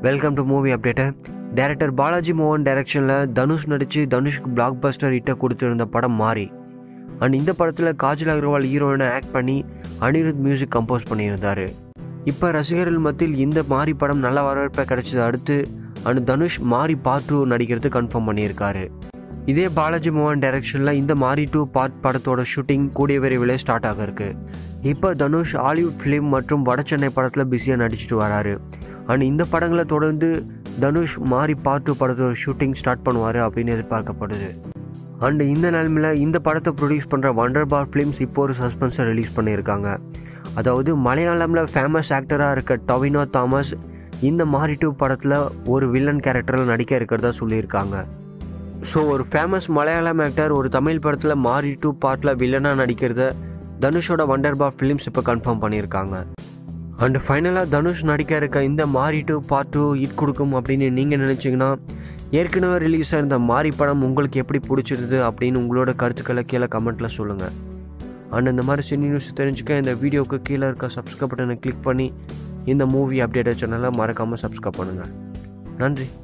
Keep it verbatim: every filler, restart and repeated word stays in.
Welcome to movie updater. Director Balaji மோகன் டைரக்ஷனில் தனுஷ் நடித்து தனுஷ்க்கு பிளாக் பஸ்டர் ஹிட்டை கொடுத்துருந்த படம் மாரி. அண்ட் இந்த படத்தில் காஜல் அகர்வால் ஹீரோயினை ஆக்ட் பண்ணி அனிருத் மியூசிக் கம்போஸ் பண்ணியிருந்தார். இப்போ ரசிகர்கள் மத்தியில் இந்த மாரி படம் நல்ல வரவேற்பை கிடைச்சது அடுத்து and Dhanush Maari part two நடிக்கிறது கன்ஃபார்ம் பண்ணியிருக்காரு. இதே பாலாஜி மோகன் டைரக்ஷனில் இந்த மாரி டூ பார்ட் படத்தோட ஷூட்டிங் கூடிய விரைவில் ஸ்டார்ட் ஆக இருக்கு. இப்போ தனுஷ் ஹாலிவுட் ஃபிலிம் மற்றும் வட சென்னை படத்தில் பிஸியாக நடிச்சிட்டு வராரு. அண்ட் இந்த படங்களை தொடர்ந்து தனுஷ் மாரி பார்ட் டூ படத்தோட ஷூட்டிங் ஸ்டார்ட் பண்ணுவார் அப்படின்னு எதிர்பார்க்கப்படுது. அண்ட் இந்த நிலைமையில் இந்த படத்தை ப்ரொடியூஸ் பண்ணுற வண்டர் பார் ஃபிலிம்ஸ் இப்போ ஒரு சஸ்பென்ஸை ரிலீஸ் பண்ணியிருக்காங்க. அதாவது மலையாளமில் ஃபேமஸ் ஆக்டராக இருக்க டொவினோ தாமஸ் இந்த மாரி டூ படத்தில் ஒரு வில்லன் கேரக்டரில் நடிக்க இருக்கிறதா சொல்லியிருக்காங்க. ஸோ ஒரு ஃபேமஸ் மலையாளம் ஆக்டர் ஒரு தமிழ் படத்தில் மாரி டூ பார்ட்டில் வில்லனாக நடிக்கிறத தனுஷோட வண்டர் பார் ஃபிலிம்ஸ் இப்போ கன்ஃபார்ம் பண்ணியிருக்காங்க. அண்ட் ஃபைனலாக தனுஷ் நடிக்க இருக்க இந்த மாரி டூ பார்ட் டூ ஹிட் கொடுக்கும் அப்படின்னு நீங்கள் நினச்சிங்கன்னா ஏற்கனவே ரிலீஸ் ஆகிருந்த மாரி படம் உங்களுக்கு எப்படி பிடிச்சிருது அப்படின்னு உங்களோட கருத்துக்களை கீழே கமெண்ட்டில் சொல்லுங்கள். அண்ட் இந்த மாதிரி சினி நியூஸ் தெரிஞ்சுக்க இந்த வீடியோவுக்கு கீழே இருக்க சப்ஸ்கிரைப் பட்டனை கிளிக் பண்ணி இந்த மூவி அப்டேட்டட் சேனலை மறக்காமல் சப்ஸ்கிரைப் பண்ணுங்கள். நன்றி.